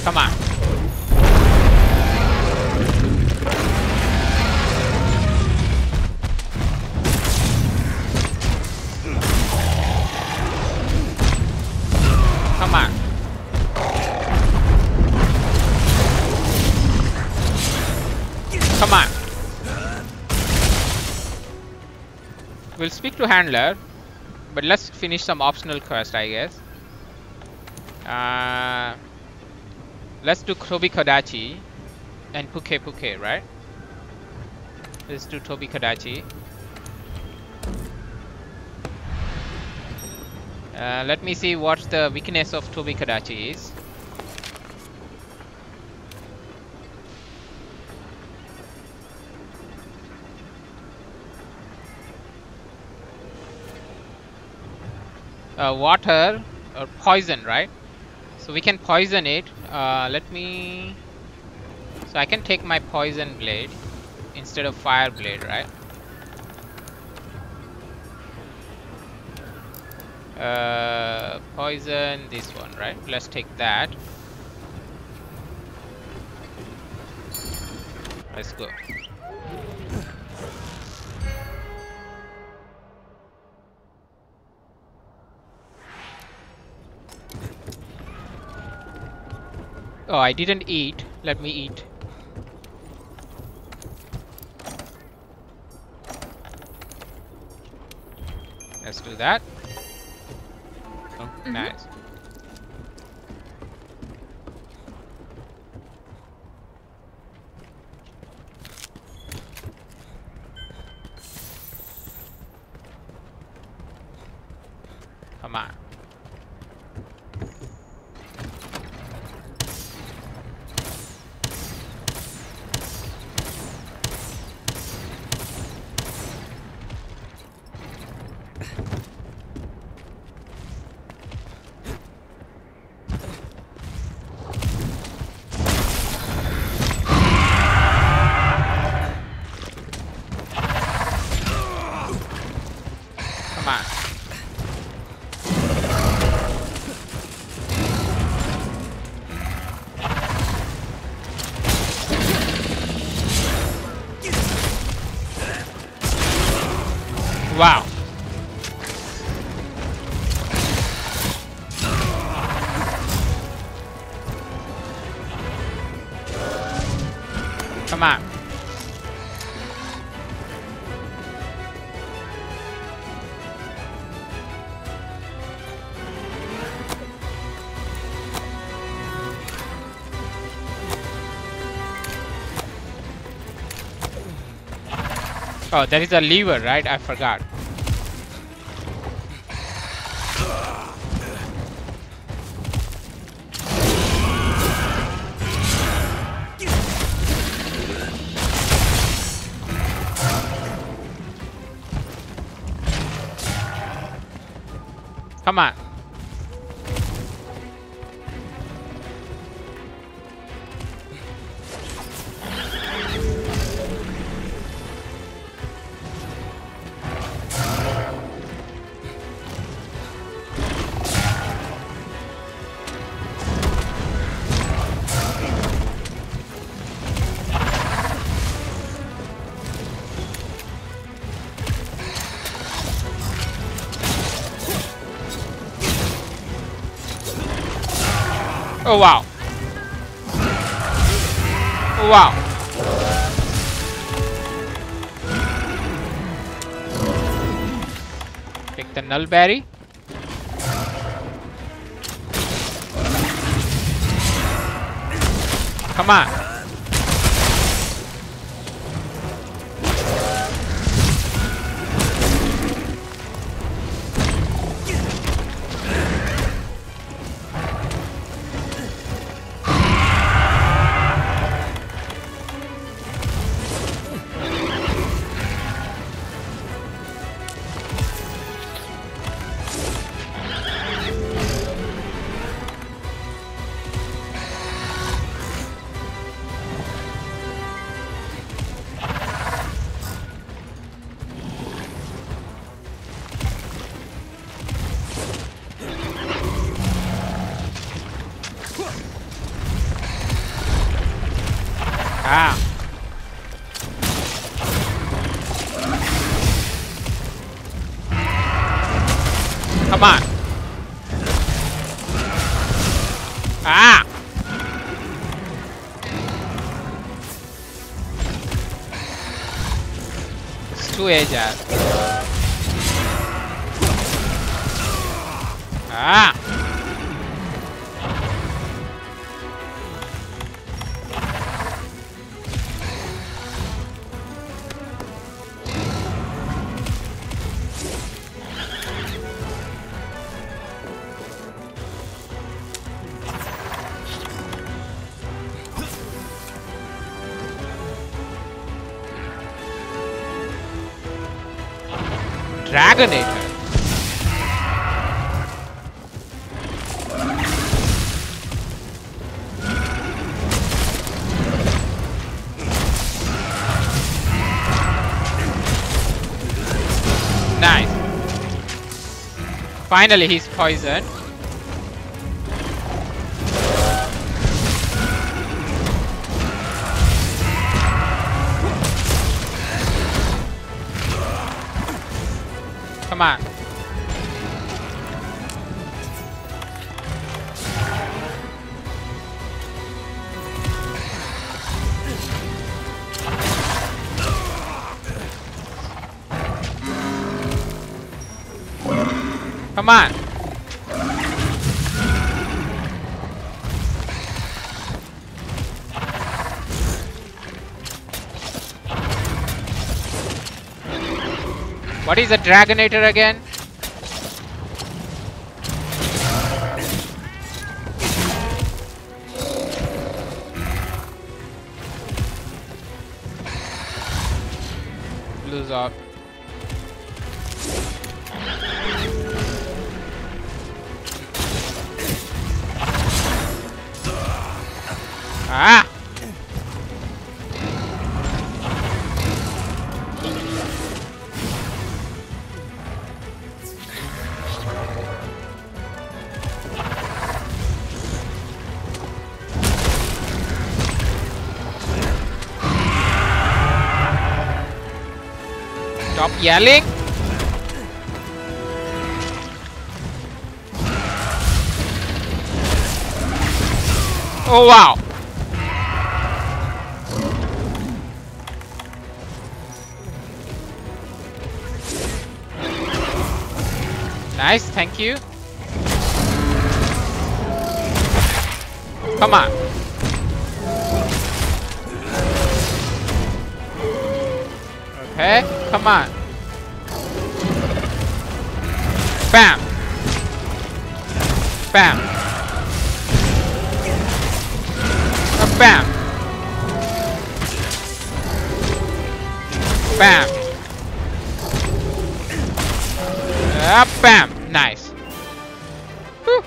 Come on. Come on. Come on. We'll speak to Handler, but let's finish some optional quest, I guess. Let's do Tobi Kadachi and Puke Puke, right? Let's do Tobi Kadachi. Let me see what the weakness of Tobi Kadachi is. Water or poison, right? So we can poison it. Let me. So I can take my poison blade instead of fire blade, right? Poison this one, right? Let's take that. Let's go. Oh, I didn't eat. Let me eat. Let's do that. Oh, nice. Come on. Wow. Come on. Oh, there is a lever, right? I forgot. Come on. Oh wow. Oh wow. Take the null berry. Come on. Ah. Come on. Ah. It's too agile. Ah. Dragonator. Nice. Finally, he's poisoned. Come on. Come on. What is a Dragonator again? Lose off. Ah! Stop yelling. Oh wow. Nice, thank you. Come on. Okay, come on. Bam. Bam. Bam. Bam. Bam. Nice. Whew.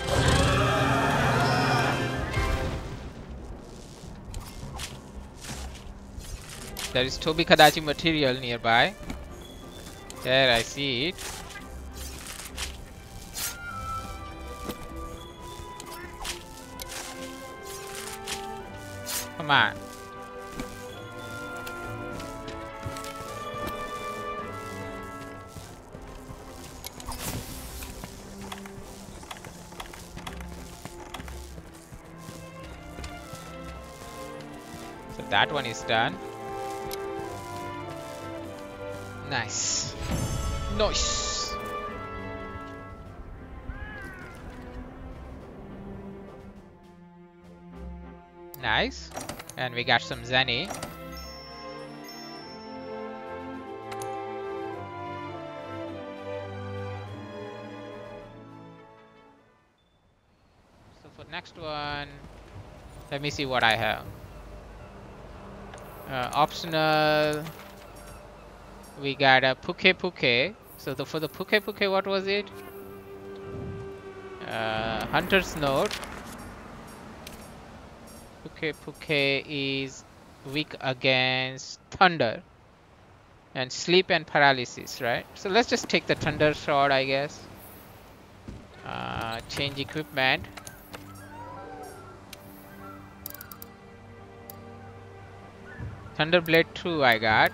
There is Tobi-Kadachi material nearby. There, I see it. Come on. So that one is done. Nice. Nice. Nice. And we got some Zenny. So for next one, let me see what I have. Optional. We got a Puke. So for the Puke, what was it? Hunter's Note. Puke is weak against thunder and sleep and paralysis, right? So let's just take the thunder sword, I guess. Change equipment. Thunderblade 2 I got.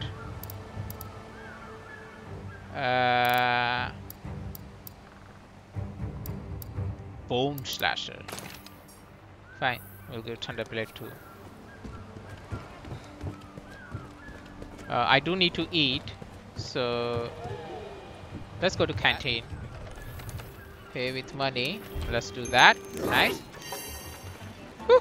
Bone Slasher. Fine, we'll go Thunderblade 2. I do need to eat, so let's go to canteen. Pay with money. Let's do that. Nice. Woo.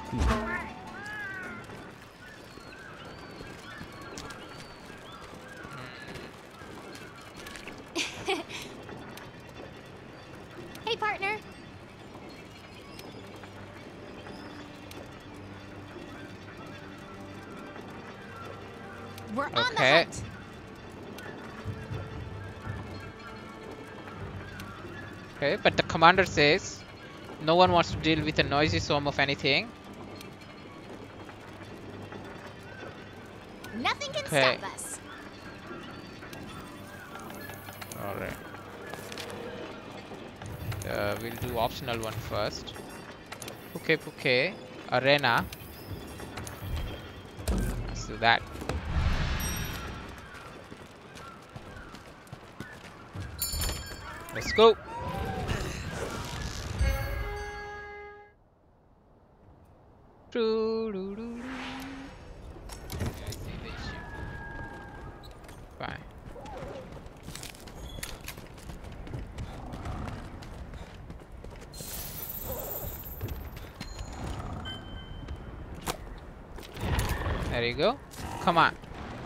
Hey, partner. We're on the hunt. Okay, but the commander says no one wants to deal with a noisy swarm of anything. Nothing can stop us. Alright. We'll do optional one first. Puke Arena. Let's do that. Let's go. Fine. There you go. Come on.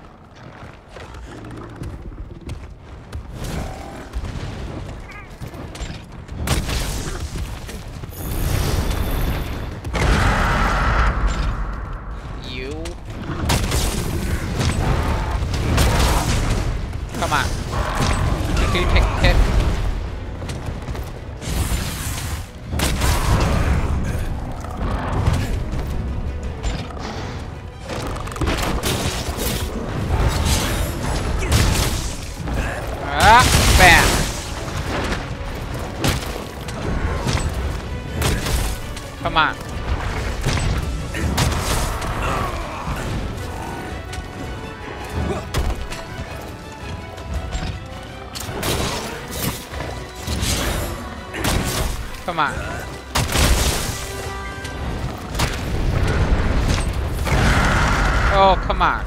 Come on. Can you take a hit? Bam. Come on. Come on. Oh, come on.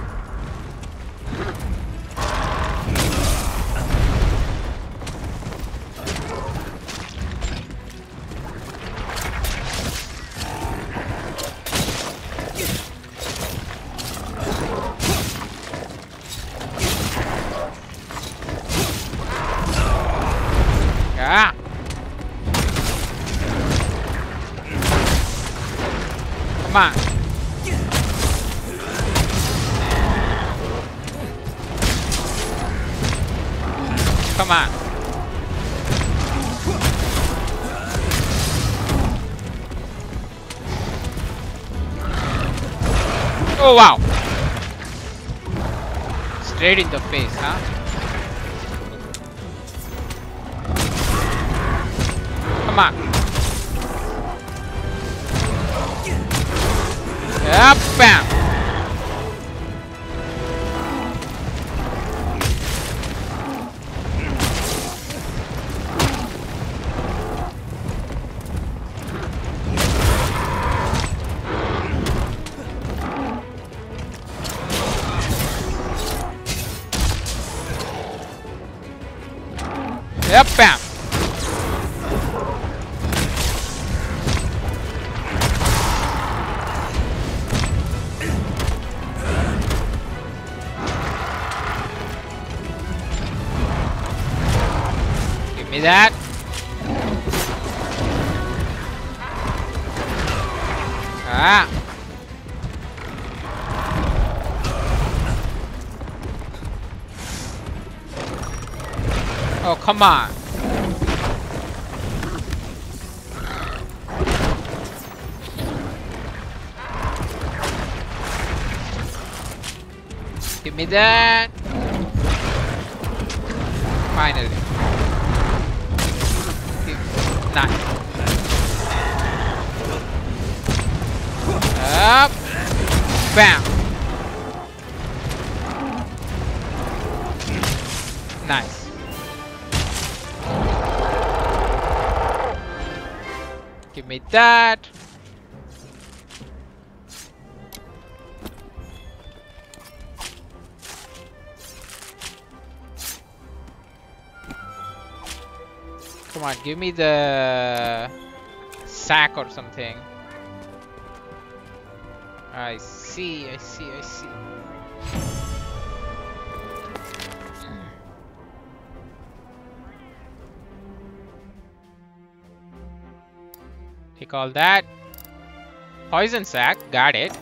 Yeah. Come on. Come on. Oh wow. Straight in the face, huh? Come on. Yep, bam. Yep, bam. Give me that. Ah. Oh, come on. Give me that. Finally. Nice. Up. Bam. Nice. Give me that. Come on, give me the sack or something. I see. Take all that. Poison sack, got it.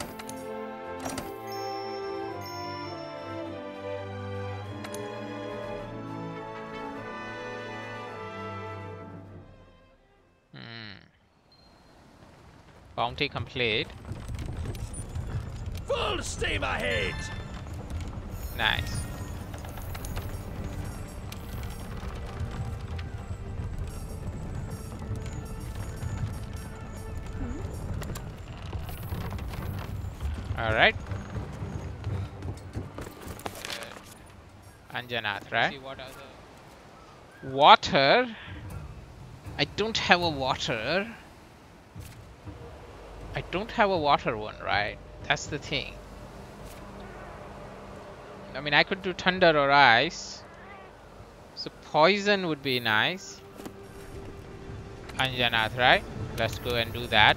Bounty complete. Full steam ahead! Nice. Alright. Anjanath, right? See what other water. I don't have a water. I don't have a water one, right? That's the thing. I mean, I could do thunder or ice. So poison would be nice. Anjanath, right? Let's go and do that.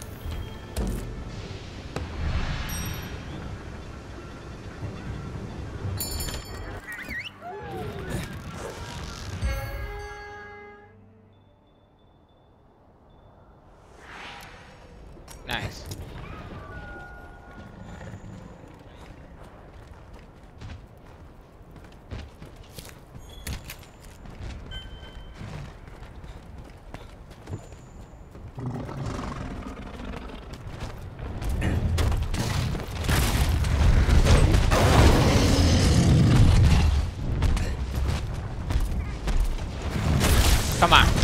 Nice. Come on.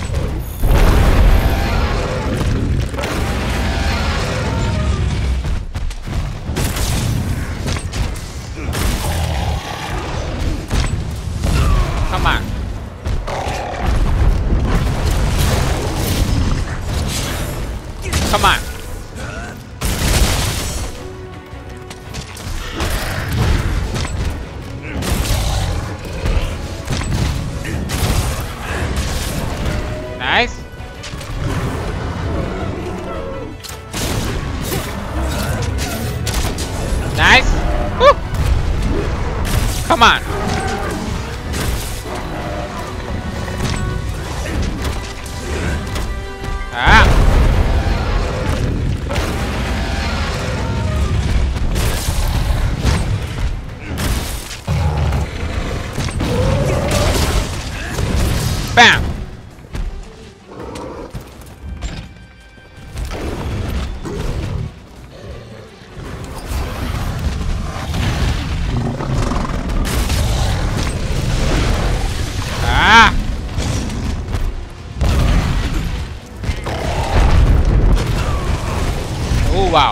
Come on. Come on. Nice. Nice. Woo. Come on. Ah. Bam. Ah. Oh wow.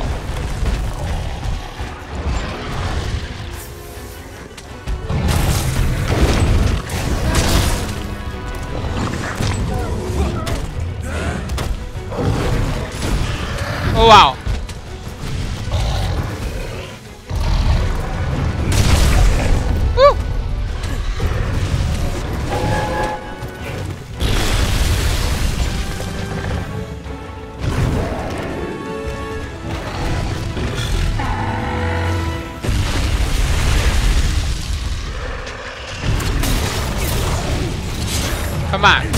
Oh wow. Woo. Come on.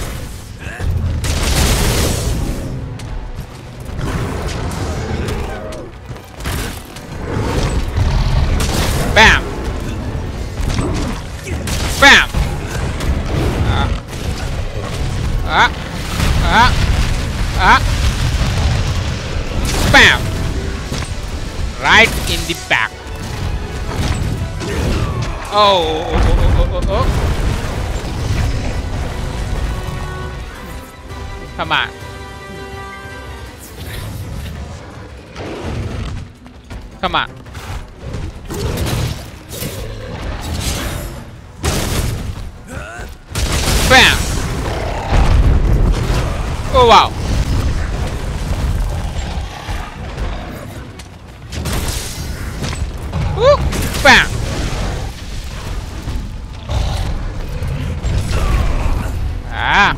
Bam. Bam. Bam. Right in the back. Oh. Come on. Come on. Oh wow. Woo! Bam! Ah!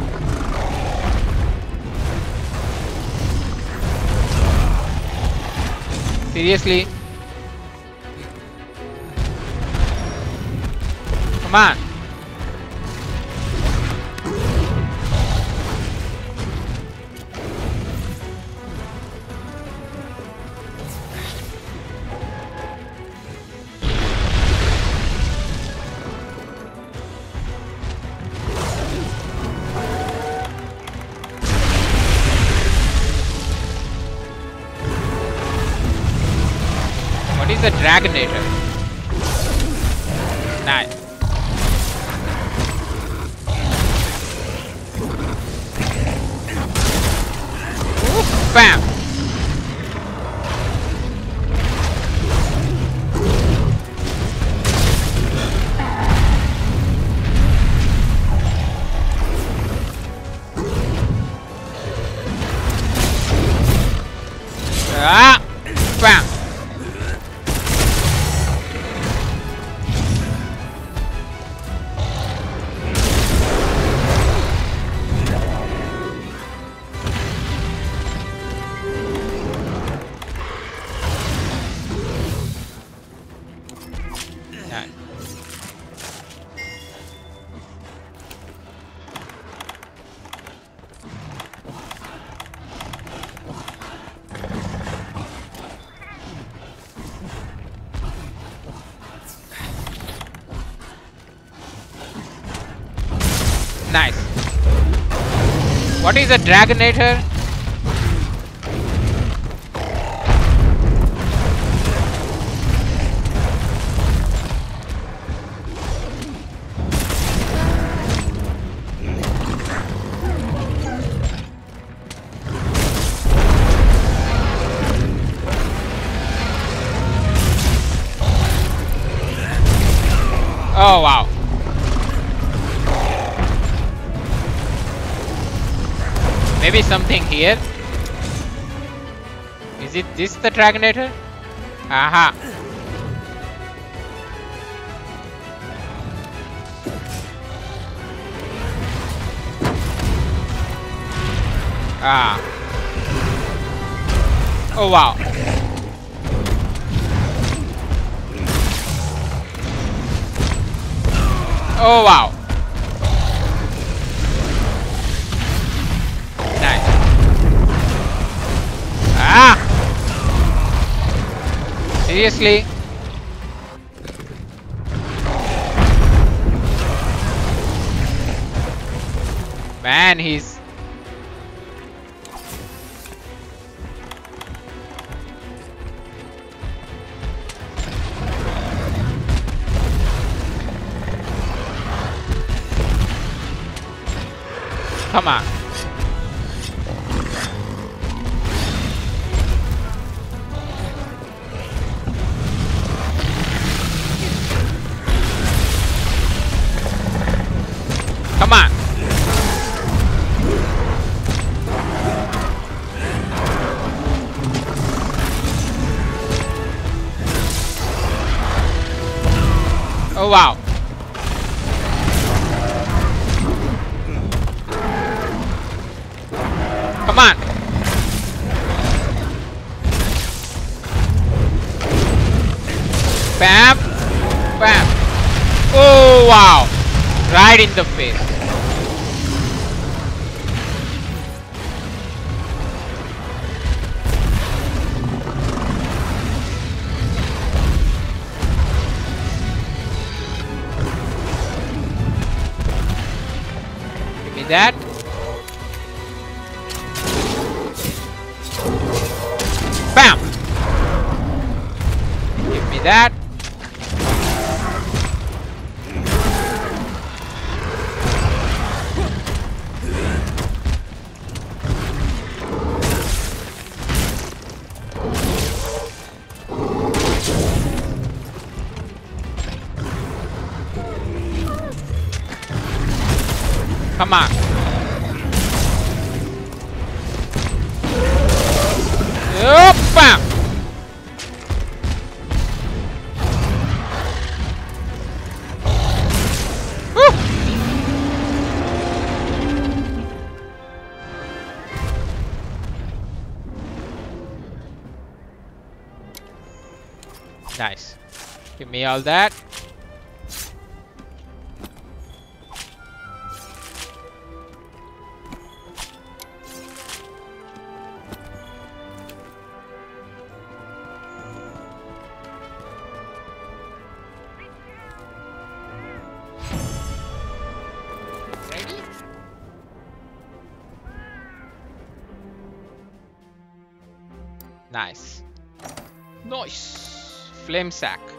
Seriously? Come on! What is a Dragonator? Nice. Ooh, bam! Ah! Bam! Nice. Nice. What is a Dragonator? Oh wow. Maybe something here. Is it this the Dragonator? Aha. Ah. Oh wow. Oh wow. Nice. Ah! Seriously? Man, he's... Come on. Come on. Oh wow. Come on. Bam. Bam. Oh wow. Right in the face. Give me that. Bam! Give me that. Come on. Bam! Woo! Nice. Give me all that. Ready? Nice. Nice. Flame sack.